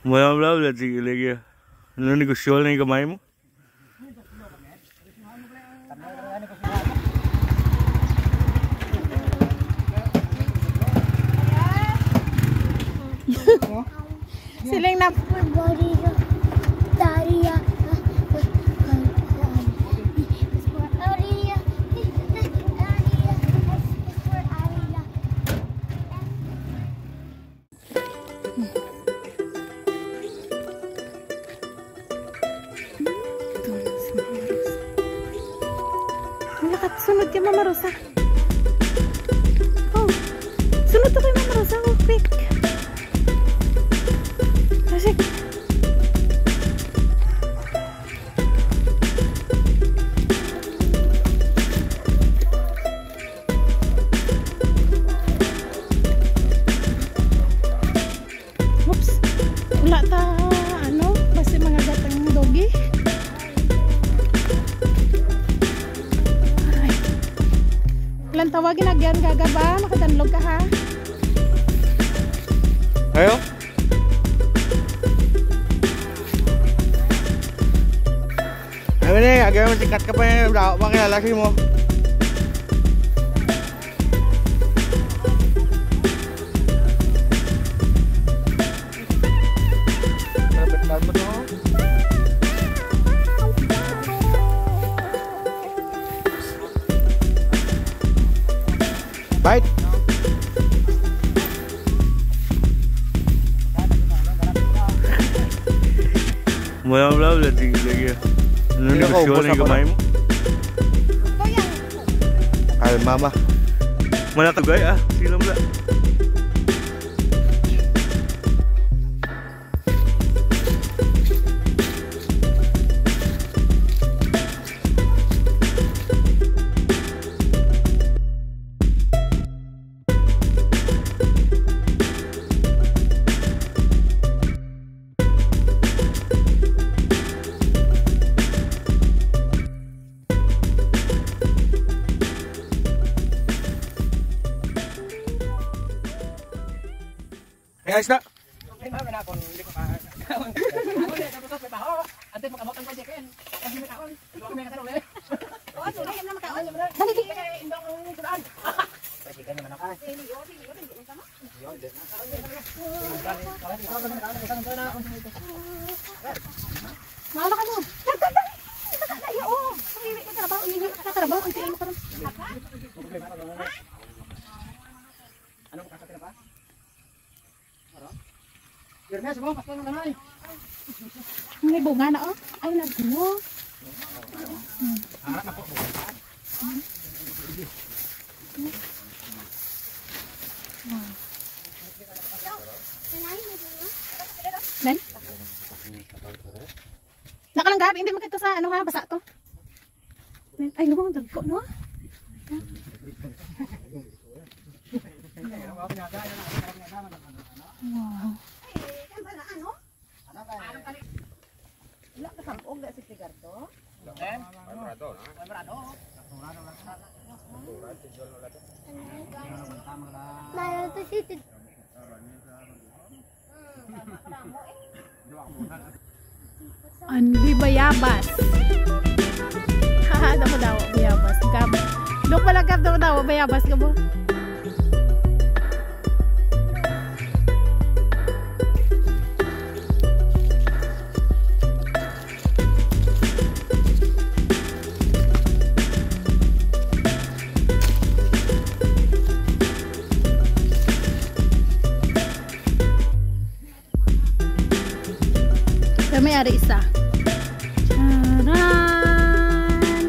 Mo bla bla sige lagi. Ano negosyo na yung kamay mo? Siling na sunod kay Mama Rosa. Oh, sunod to kay Mama Rosa. Oh, quick. Asik. Oops. Wala ta, ano, basta mga gatang dogi. Ilan tawagin agyan gagaba, makadanlog ka ha. Ayo. Ano ni, agad mo sikat ka pa yung makilalaki mo. Dapat mo. Bite. Mo bla bla sige lagi. Ano negosyo na yung kamay mo? Ay mama. Mana tugay ah, sila bla. Ayos na. Maala ka mo. May bunga na oh. Ay nagbuo. Nen? Nakalanggap, hindi makita sa ano ha, basa to. Ay, lumang dagko no? Wow. Anli bayabas. Haha, daw daw bayabas. Gab. Dok malagap daw bayabas ka mo. May ari isa. Charan.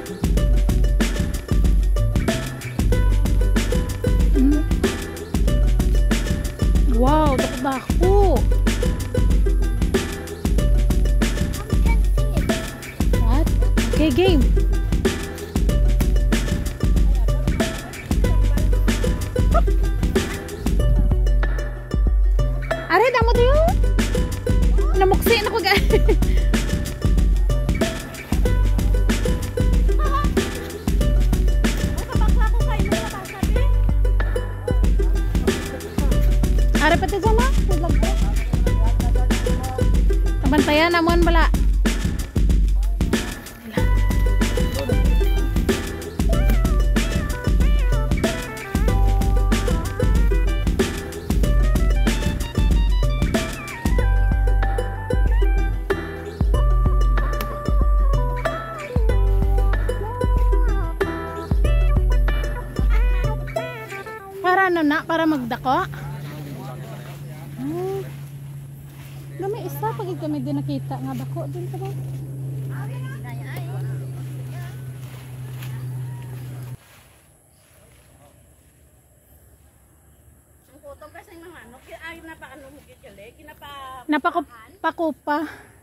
Wow, dako. What? Okay, game. Are, damo tayo. Namuksi na ko guys. Are pati dyan ha? bala. Para ano na, para magdako. Kami isa pag kami din nakita nga dako din sa ba. Ang photo kasi ng manok, ay napakano mo kikili, Napakupa.